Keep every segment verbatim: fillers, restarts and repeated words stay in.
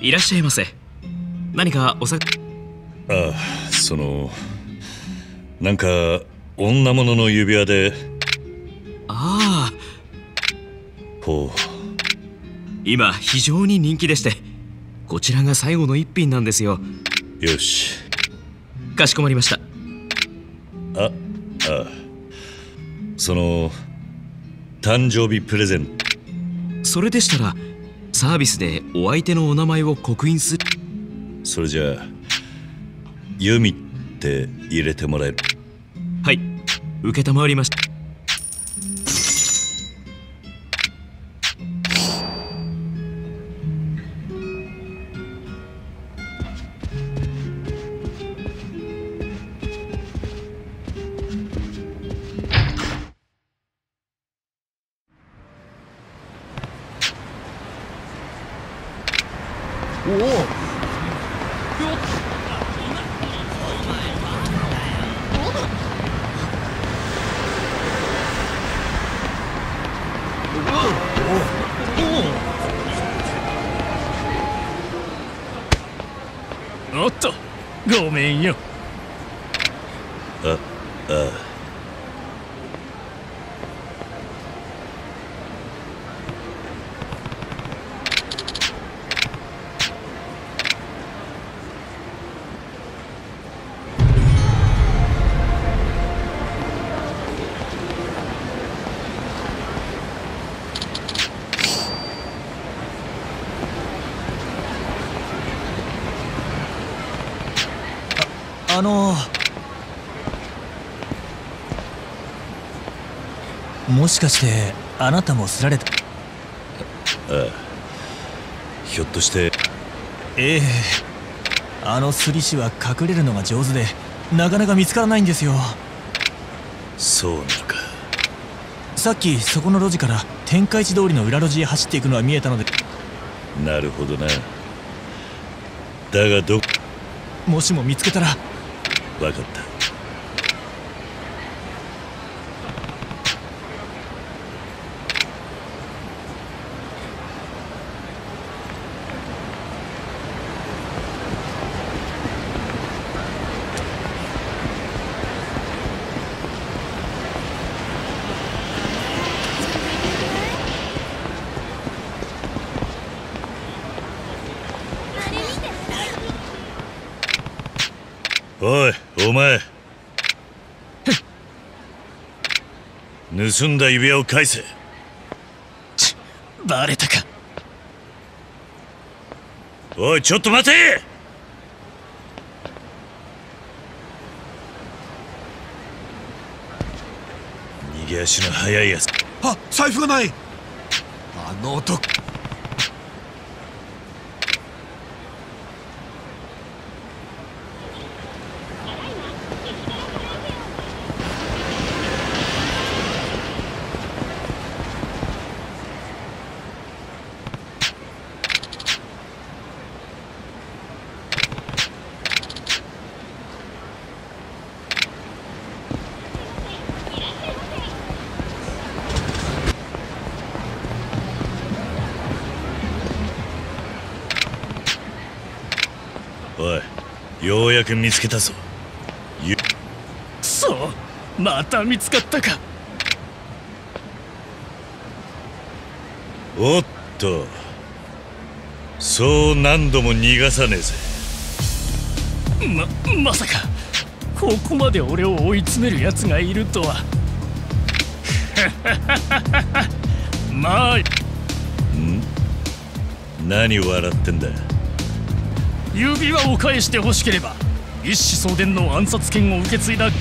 いらっしゃいませ。何かお酒？ ああ、そのなんか女物の指輪で。 ああ、 ほう。 今非常に人気でして、こちらが最後の一品なんですよ。 よし、 かしこまりました。 あ、あ、その誕生日プレゼント。 それでしたらサービスでお相手のお名前を刻印する。 それじゃあユミって入れてもらえる？ はい、承りました。 おお、よっ、おっと、ごめんよ。 あ、ああ。 あのもしかしてあなたもすられた？ ああ、ひょっとして。 ええ、あのすり師は隠れるのが上手でなかなか見つからないんですよ。 そうなのか。 さっきそこの路地から天下一通りの裏路地へ走っていくのは見えたので。 なるほどな。だがどもしも見つけたら。 分かった。おい、お前。盗んだ指輪を返せ。 ち、バレたか。 おい、ちょっと待て。逃げ足の速いやつ。 あ、財布がない。あの男。 おい、ようやく見つけたぞ。ゆそう、また見つかったか。 おっと、そう何度も逃がさねえぜ。 ま、まさかここまで俺を追い詰めるやつがいるとは。まあ、ん？ 何笑ってんだ。 指輪を返してほしければ一子相伝の暗殺権を受け継いだこん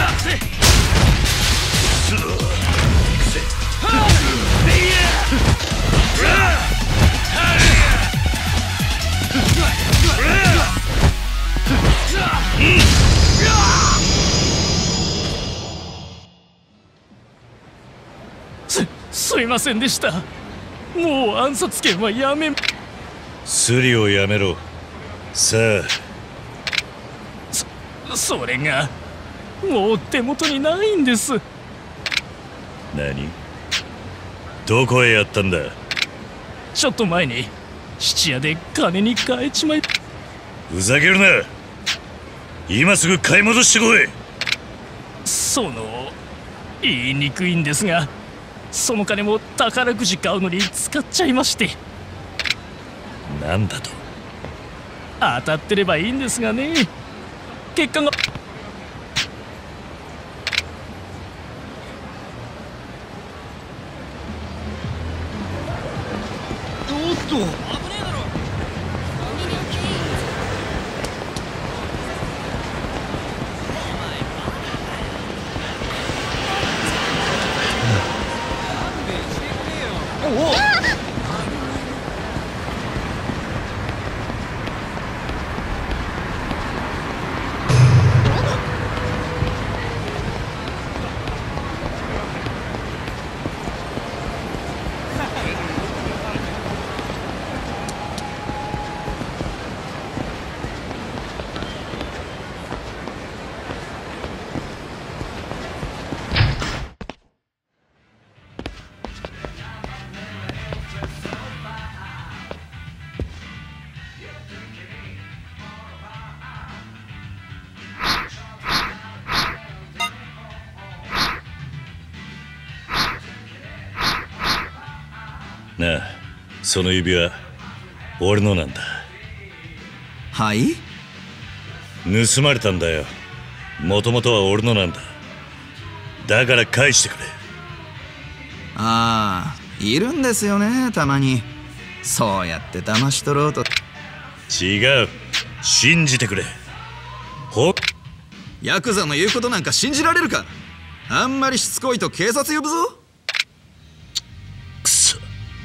す、すいませんでした。もう暗殺権はやめ。 スリをやめろ。さあ。 そ、それがもう手元にないんです。 何？どこへやったんだ？ ちょっと前に質屋で金に変えちまい。 ふざけるな。今すぐ買い戻してこい。 その言いにくいんですが、その金も宝くじ買うのに使っちゃいまして。 なんだと？ 当たってればいいんですがね。結果が。 おっと、 なあ、その指輪俺のなんだ。 はい？ 盗まれたんだよ。もともとは俺のなんだ。だから返してくれ。 ああ、いるんですよね、たまに。そうやって騙し取ろうと。 違う、信じてくれ。ほヤクザの言うことなんか信じられるか。あんまりしつこいと警察呼ぶぞ。 くそ。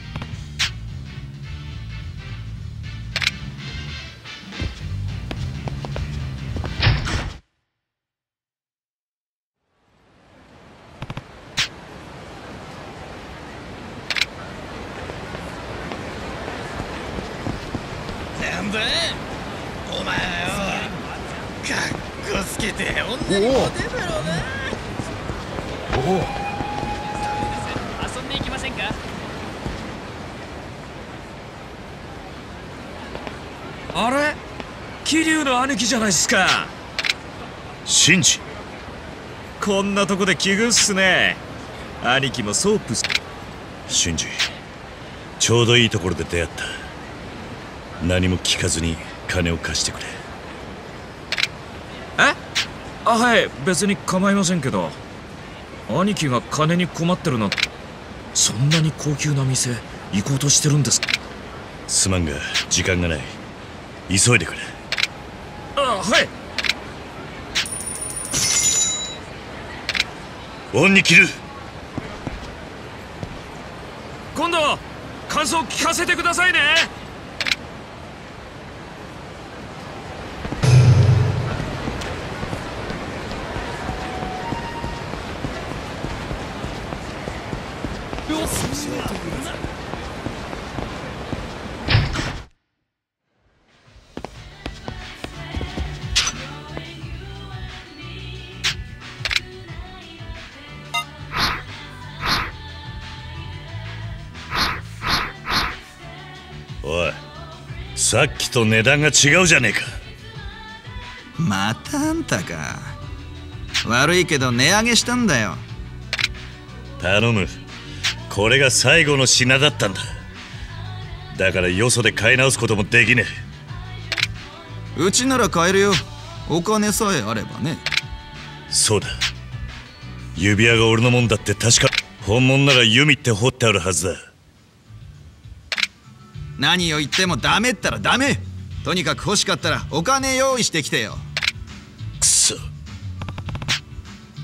なんだお前よ、かっこつけて女にモテんだろうな。おお、 遊んでいきませんか？ あれ、桐生の兄貴じゃないっすか。 シンジ、 こんなとこで奇遇っすね。兄貴もソープす。 シンジ、ちょうどいいところで出会った。何も聞かずに金を貸してくれ。 え？あ、はい、別に構いませんけど。兄貴が金に困ってるなんて。そんなに高級な店行こうとしてるんですか？ すまんが時間がない。急いでくれ。 あ、はい。 恩に切る。 今度感想聞かせてくださいね。 おい、さっきと値段が違うじゃねえか。 またあんたか。悪いけど値上げしたんだよ。 頼む。これが最後の品だったんだ。だからよそで買い直すこともできねうちなら買えるよ。お金さえあればね。 え。そうだ、指輪が俺のもんだって確か。本物なら弓って彫ってあるはずだ。 何を言ってもダメったらダメ。とにかく欲しかったらお金用意してきてよ。 くそ。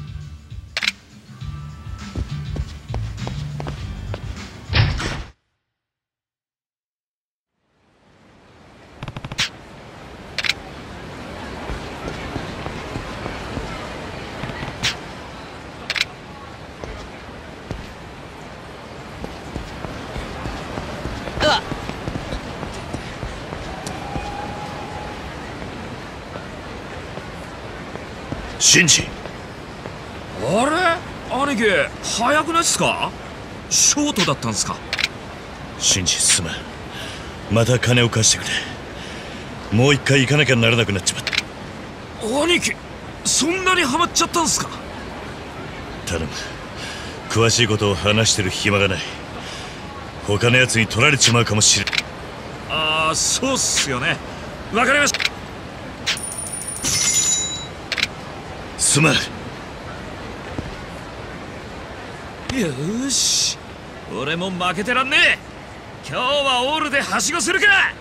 シンジ。 あれ兄貴早くないっすか？ショートだったんすか？ シンジすまん。また金を貸してくれ。もう一回行かなきゃならなくなっちまった。 兄貴そんなにハマっちゃったんすか？ 頼む。詳しいことを話してる暇がない。他のやつに取られちまうかもしれん。 ああそうっすよね。わかりました。 すまん。 よーし俺も負けてらんねえ。今日はオールではしごするか。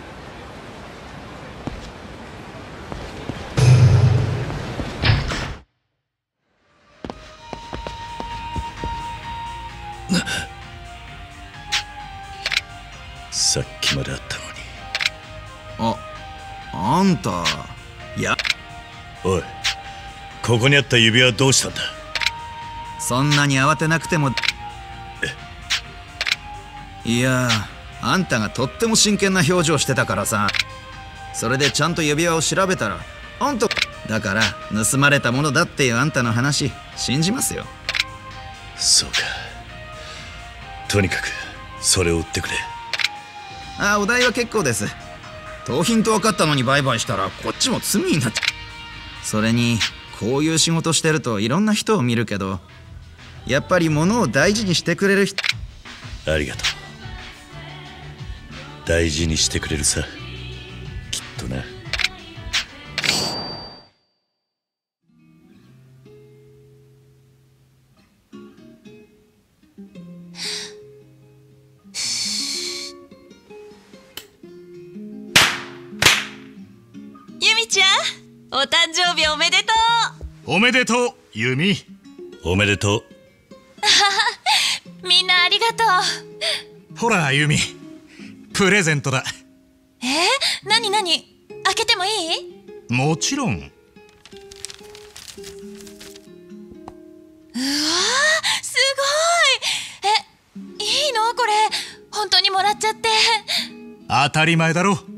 さっきまであったのに。 あ、あんたいやおい、ここにあった指輪はどうしたんだ？ そんなに慌てなくても。いやあんたがとっても真剣な表情してたからさ。それでちゃんと指輪を調べたらあんただから盗まれたものだっていうあんたの話信じますよ。 そうか。とにかくそれを売ってくれ。 ああお代は結構です。盗品と分かったのに売買したらこっちも罪になっちゃう。それにこういう仕事してるといろんな人を見るけどやっぱり物を大事にしてくれる人。 ありがとう。大事にしてくれるさ、きっとな。 ユミちゃん、お誕生日おめでとう。 おめでとうユミ。 おめでとう。 みんなありがとう。 ほらユミ、プレゼントだ。 えー、なになに？開けてもいい？ もちろん。 うわー、すごい。え、いいのこれ？本当にもらっちゃって。 当たり前だろ。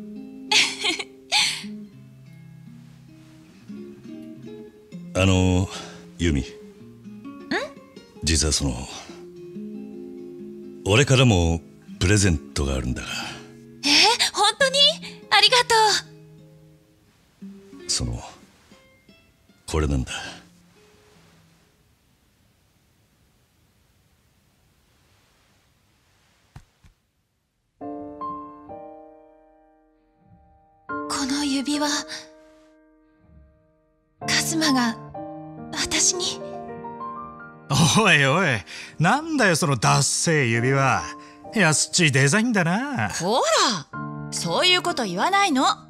あのユミ、ん？実はその俺からもプレゼントがあるんだが。 えー、本当に？ありがとそのこれなんだ。 この指輪、カズマが私に。 おいおい、なんだよそのダッセー指輪。安っちいデザインだな。 ほら、そういうこと言わないの。あ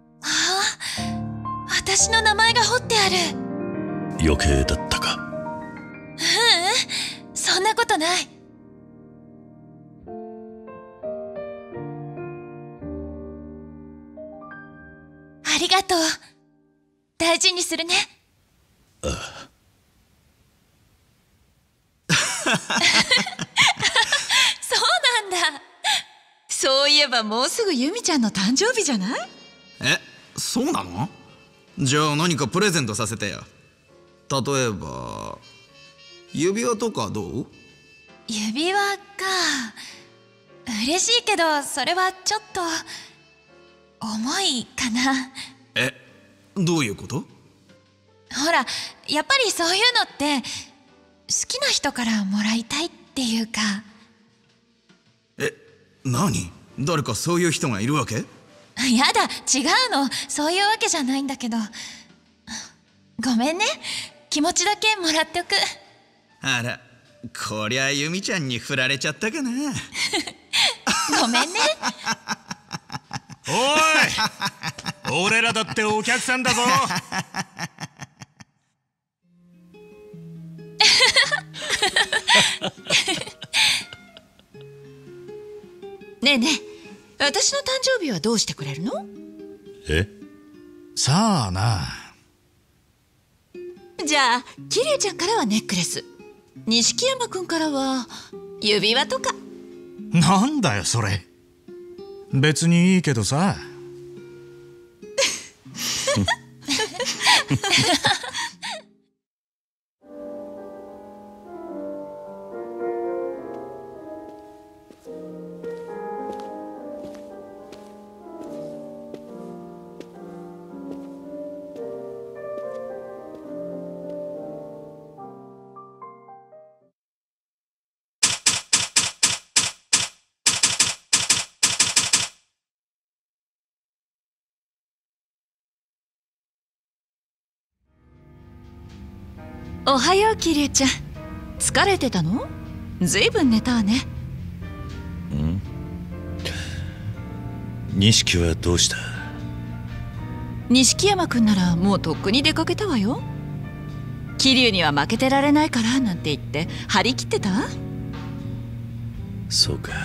あ、私の名前が彫ってある。 余計だったか。 ううん、そんなことない。ありがとう。大事にするね。 ああ。 そうなんだ。そういえばもうすぐユミちゃんの誕生日じゃない？ え、そうなの？じゃあ何かプレゼントさせてよ。例えば指輪とかどう？ 指輪か。嬉しいけどそれはちょっと重いかな。 え、どういうこと？ ほら、やっぱりそういうのって好きな人からもらいたいっていうか。 え、何？誰かそういう人がいるわけ？ やだ、違うの。そういうわけじゃないんだけど。ごめんね。気持ちだけもらっておく。 あら、こりゃユミちゃんに振られちゃったかな。 ごめんね。 おい、俺らだってお客さんだぞ。 ねえねえ、私の誕生日はどうしてくれるの？ え？ さあな。 じゃあキレイちゃんからはネックレス、錦山くんからは指輪とか。 なんだよそれ。別にいいけどさ。 おはよう桐生ちゃん。疲れてたの？ずいぶん寝たわね。 ん？錦はどうした？ 錦山くんならもうとっくに出かけたわよ。桐生には負けてられないからなんて言って張り切ってたわ。 そうか。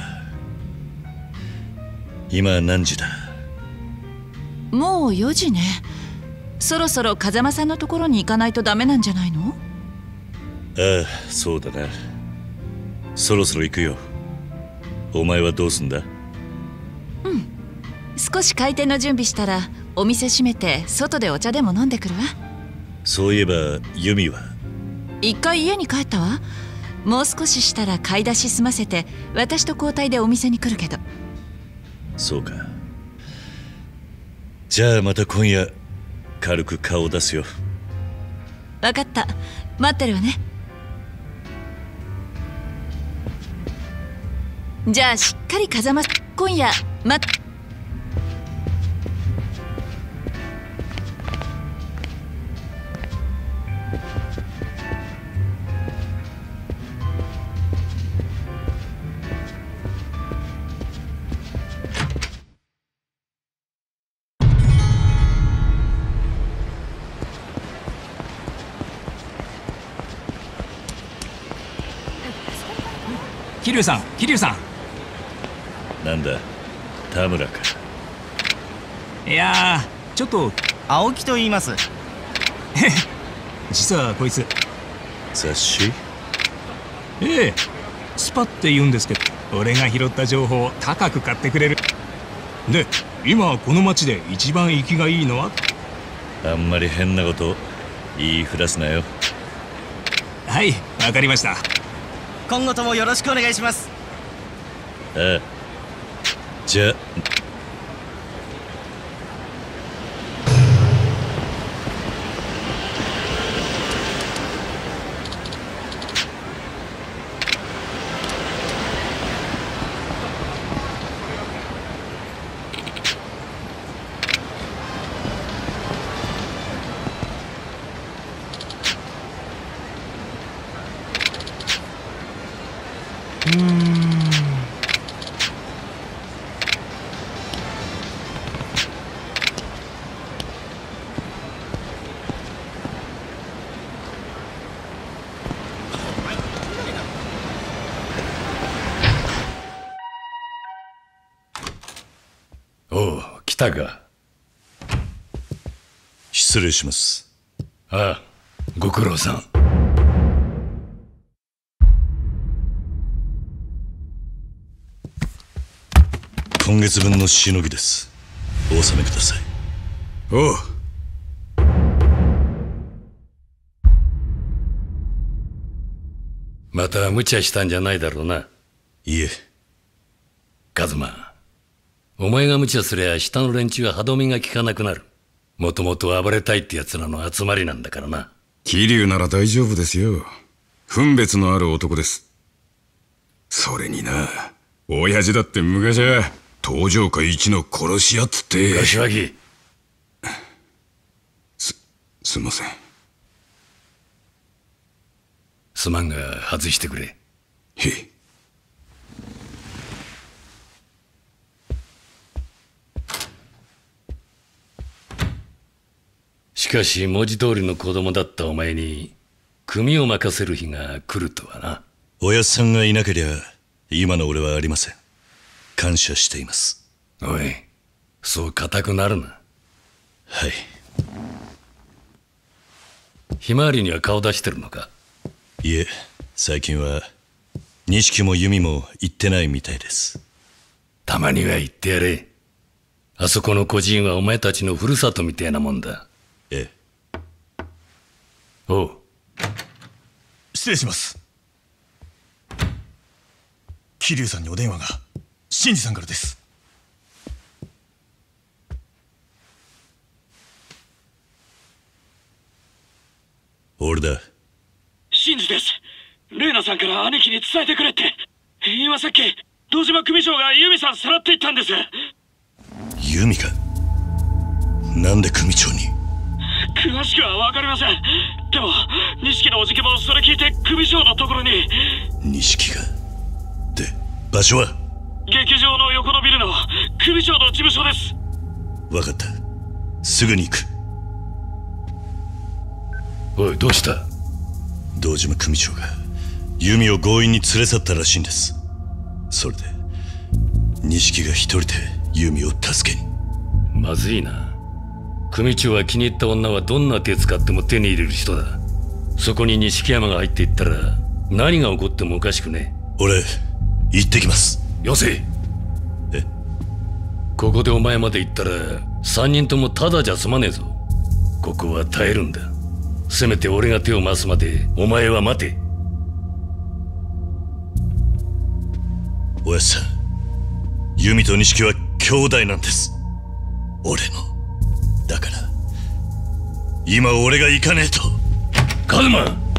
今何時だ？ もうよじね。そろそろ風間さんのところに行かないとダメなんじゃないの？ ああ、そうだな。そろそろ行くよ。お前はどうすんだ？ うん、少し開店の準備したらお店閉めて外でお茶でも飲んでくるわ。 そういえばユミは？ 一回家に帰ったわ。もう少ししたら買い出し済ませて私と交代でお店に来るけど。 そうか。じゃあまた今夜軽く顔を出すよ。 分かった、待ってるわね。じゃあしっかり風間今夜待っ桐生さん、桐生さん。 なんだ、田村か。 いやー、ちょっと青木と言います。 実はこいつ雑誌？ ええ、スパって言うんですけど、俺が拾った情報を高く買ってくれる。で、今この町で一番生きがいいのは？ あんまり変なこと言いふらすなよ。 はい、わかりました。 今後ともよろしくお願いします。 ああ、じゃあ。 うーん。 おう、来たか。 失礼します。 ああ、ご苦労さん。 今月分のしのぎです。お納めください。 おう。また無茶したんじゃないだろうな。 いえ。 カズマ、お前が無茶すりゃ下の連中は歯止めが効かなくなる。もともと暴れたいってやつらの集まりなんだからな。 桐生なら大丈夫ですよ。分別のある男です。それにな、親父だって昔は東条家一の殺し屋っつって。 柏木。 す、すいません。 すまんが外してくれ。 へえ。 しかし文字通りの子供だったお前に組を任せる日が来るとはな。 おやっさんがいなけりゃ今の俺はありません。感謝しています。 おい、そう固くなるな。 はい。 ひまわりには顔出してるのか？ いえ、最近は錦も弓も行ってないみたいです。 たまには言ってやれ。あそこの孤児院はお前たちのふるさとみたいなもんだ。 ええ。 おう。 失礼します。桐生さんにお電話が。新次さんからです。 俺だ。 新次です。レイナさんから兄貴に伝えてくれって。今さっき堂島組長がユミさんさらっていったんです。 ユミか。なんで組長に？ 詳しくは分かりません。 でも錦のおじけもそれ聞いて組長のところに。 錦がで場所は劇場の横のビルの組長の事務所です。 分かった、すぐに行く。 おい、どうした？ 堂島組長が由美を強引に連れ去ったらしいんです。それで錦が一人で由美を助けに。 まずいな。組長は気に入った女はどんな手使っても手に入れる人だ。そこに錦山が入っていったら何が起こってもおかしくね。 俺行ってきます。 よせ。 え？ ここでお前まで行ったら三人ともただじゃ済まねえぞ。ここは耐えるんだ。せめて俺が手を回すまでお前は待て。 おやっさん、由美と錦は兄弟なんです。俺のだから今俺が行かねえと。 カズマ！